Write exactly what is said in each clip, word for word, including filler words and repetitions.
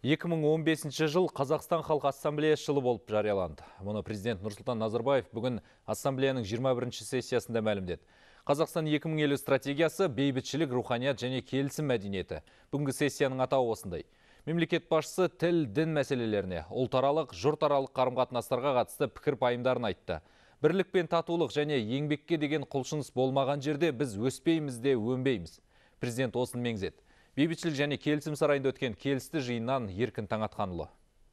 екі мың он бесінші жыл Қазақстан Халқы Ассамблеясы жылы болып жарияланды. Мұны президент Нұрсұлтан Назарбаев бүгін Ассамблеяның жиырма бірінші сессиясында мәлімдеді. Қазақстан екі мың елу стратегиясы бейбітшілік, руханият және келісім мәдениеті. Бүгінгі сессияның атауы осындай. Мемлекет басшысы тіл, дін мәселелеріне, ұлтаралық, жұртаралық қарым-қатынастарға қатысты пікір пайымдарын айтты. Бірлік пен татулық және еңбекке деген құлшыныс болмаған жерде біз өспейміз де өнбейміз. Президент осын меңзеді. Бейбітшілік және келісім сарайында өткен келісті жиыннан Еркін Таңатқанұлы.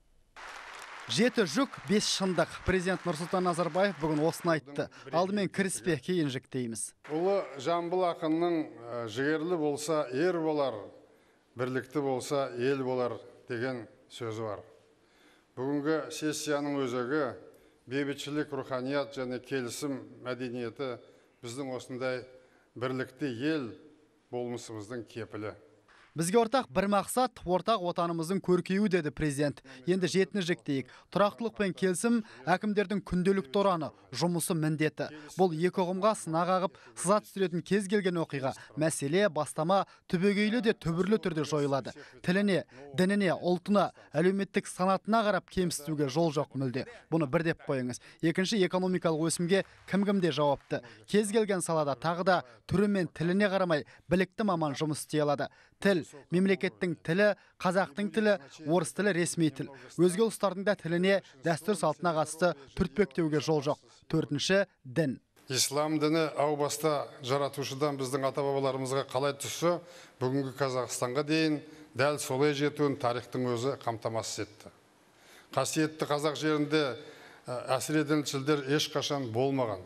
Жеті жүк, бес шындық. Президент Нұрсұлтан Назарбаев бүгін осыны айтты. Алдымен кіріспе, кейін жүктейміз. Ұлы Жамбыл ақынның жігерлі болса ер болар, бірлікті болса ел болар деген сөзі бар. Бүгінгі сессияның өзегі бейбітшілік, руханият және келісім мәдениеті біздің осындай бірлікті ел болмысымыздың кепілі. Бізге ортақ бір мақсат, ортақ отанымыздың көркеюі деді президент. Енді жетіні жіктейік. Тұрақтылық пен келісім әкімдердің күнделікті ұраны, жұмысы міндеті. Бұл екі ұғымға сынақ ағып, сызат түсіретін кез келген оқиға, мәселе, бастама түбегейлі де түбірлі түрде жойылады. Тіліне, дініне, ұлтына, әлеуметтік санатына қарап кемсітуге жол жоқ мүлде. Бұны бір деп қойыңыз. Екінші, экономикалық өсімге кім-кімде жауапты. Кез келген салада тағы да түрі мен тіліне қарамай білікті маман жұмыс істей алады. Тіл, мемлекеттің тілі, қазақтың тілі, орыс тілі ресми тіл. Өзге ұлыстардың да тіліне, дәстүр салтына қатысты түртпектеуге жол жоқ. Төртінші, дін. Ислам діні әу баста жаратушыдан біздің ата-бабаларымызға қалай түсі, бүгінгі Қазақстанға дейін дәл солай жетуін тарихтың өзі қамтамасыз етті. Қасиетті қазақ жерінде әсіредіншілдер ешқашан болмаған.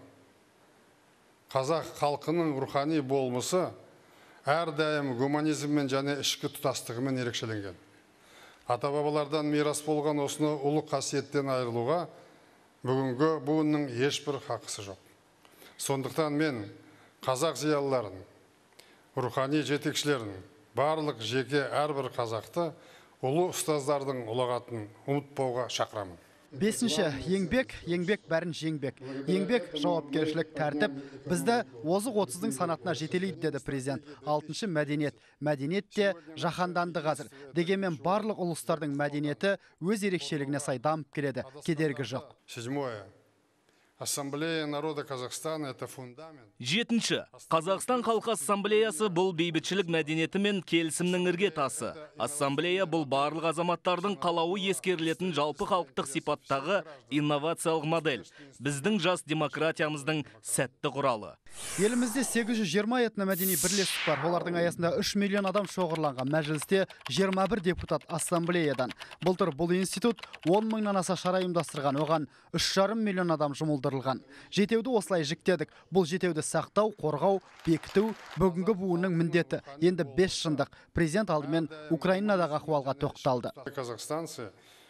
Қазақ халқының рухани болмысы әрдайым гуманизммен және ішкі тұтастығымен ерекшеленген. Ата-бабалардан мирас болған осыны ұлы қасиеттен айырылуға бүгінгі буынның ешбір хақысы жоқ. Сондықтан мен қазақ зиялыларын, рухани жетекшілерін, барлық жеке әрбір қазақты ұлы ұстаздардың ұлағатын ұмытпауға шақырамын. Бесінші, еңбек, еңбек бәрін жеңбек. Еңбек, жауапкершілік, тәртіп бізді озық отыздың санатына жетелейді деді президент. Алтыншы, мәдениет. Мәдениет те жаһанданды қазір. Дегенмен барлық ұлыстардың мәдениеті өз ерекшелігіне сай дамып келеді. Кедергі жоқ. Седьмое. Ассамблея народа Казахстана – это фундамент. Жетінші. Қазақстан Халқы Ассамблеясы бұл бейбітшілік мәдениеті мен келісімнің ірге тасы. Ассамблея бұл барлық азаматтардың қалауы ескерілетін жалпы халықтық сипаттағы инновациялық модель. Біздің жас демократиямыздың сәтті құралы. Елімізде сегіз жүз жиырма этномәдени бірлестік бар. Олардың аясында үш миллион адам шоғырланған. Мәжілісте жиырма бір депутат ассамблеядан. Былтыр бұл институт он мыңнан аса шара ұйымдастырған. Оған үш жарым миллион адам жұмылдырылған. Жетеуді осылай жіктедік. Бұл жетеуді сақтау, қорғау, бекіту бүгінгі буынның міндеті. Енді бес шындық. Президент алдымен Украинадағы ахуалға тоқталды. Қазақстанцы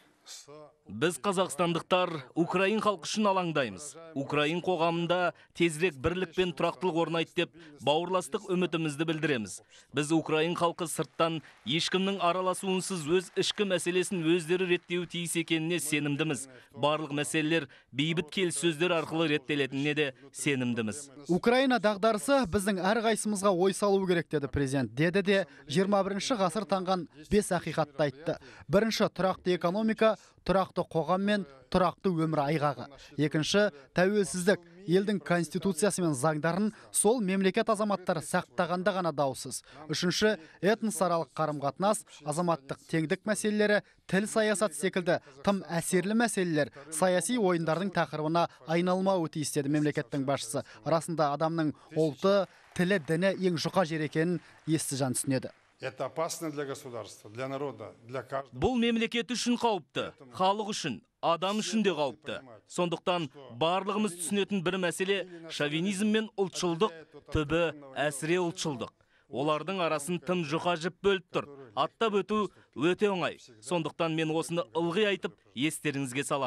Біз қазақстандықтар Украин халқы үшін алаңдаймыз. Украин қоғамында тезірек бірлік пен тұрақтылық орнайды деп бауырластық үмітімізді білдіреміз. Біз Украин халқы сырттан ешкімнің араласуынсыз өз ішкі мәселесін өздері реттеуі тиіс екеніне сенімдіміз. Барлық мәселелер бейбіт келіссөздер арқылы реттелетініне де сенімдіміз. Украина дағдарысы біздің әрқайсымызға ой салу керек деді президент. Деді де жиырма бірінші ғасыр таңған бес ақиқатты айтты. Бірінші, тұрақты экономика, тұрақты қоғам мен тұрақты өмір айғағы. Екінші, тәуелсіздік. Елдің конституциясы мен заңдарын сол мемлекет азаматтары сақтағанда ғана даусыз. Үшінші, этносаралық қарым-қатынас, азаматтық теңдік мәселелері, тіл саясат секілді тым әсерлі мәселелер саяси ойындардың тақырыбына айналмауы тиіс деді мемлекеттің басшысы. Расында адамның ұлты, тілі, діні ең жұқа жер екенін есті жан түсінеді. Это опасно для государства, для народа, для каждого. Бұл мемлекет үшін қауіпті, халық үшін, адам үшін де қауіпті. Сондықтан барлығымыз түсінетін бір мәселе шовинизм мен ұлтшылдық, түбі әсіре ұлтшылдық. Олардың арасын тым жұқа жіп бөліп тұр. Аттап өту өте оңай. Сондықтан мен осыны ылғи айтып, естеріңізге саламын.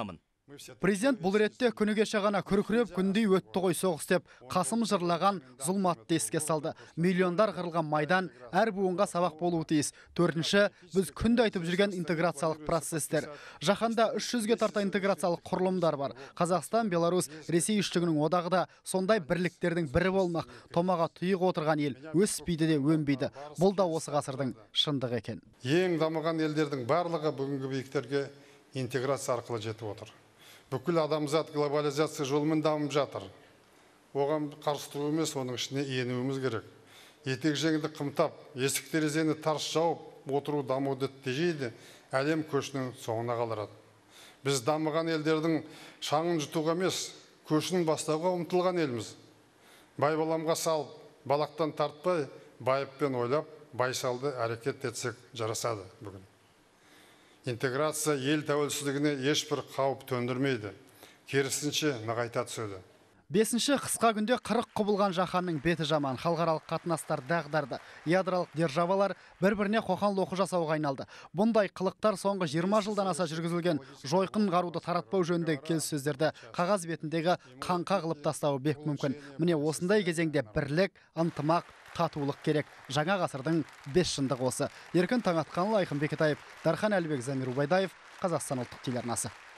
Президент бұл ретте күні кеше ғана күркіреп күндей өтті ғой соғыс деп Қасым жырлаған зұлматты еске салды. Миллиондар қырылған майдан әр буынға сабақ болуы тиіс. Төртінші, біз күнде айтып жүрген интеграциялық процестер. Жаһанда үш жүзге тарта интеграциялық құрылымдар бар. Қазақстан, Беларусь, Ресей үштігінің одағы да сондай бірліктердің бірі болмақ. Томаға тұйық отырған ел өспейді де өнбейді. Бұл да осы ғасырдың шындығы екен. Ең дамыған елдердің барлығы бүгінгі биіктерге интеграция арқылы жетіп отыр. Бүкіл адамзат глобализация жолымен дамып жатыр. Оған қарсы тұру емес, оның ішіне енуіміз керек. Етек жеңді қымтап, есік терезені тарс жауып, отыру дамуды тежейді, әлем көшінің соңына қалдырады. Біз дамыған елдердің шаңын жұтуға емес, көшінің бастауға ұмтылған елміз. Байбаламға салып, балақтан тартпай, байыппен ойлап, байсалды әрекет етсек жарасады бүгін. Интеграция ел тәуелсіздігіне ешбір қауіп төндірмейді. Керісінше нығайта түседі. Бесінші, қысқа күнде қырық құбылған жаһанның беті жаман, халықаралық қатынастар дағдарды, ядролық державалар бір-біріне қоқан-лоққы жасауға айналды. Бұндай қылықтар соңғы жиырма жылдан аса жүргізілген жойқын қаруды таратпау жөніндегі келіссөздерді қағаз бетіндегі қаңқа қылып тастауы бек мүмкін. Міне осындай кезеңде бірлік, ынтымақ, татулық керек. Жаңа ғасырдың бес шындығы осы. Еркін Таңатқанұлы, Айқын Бекетаев, Дархан Әлібек, Замир Убайдаев, Қазақстан ұлттық телеарнасы.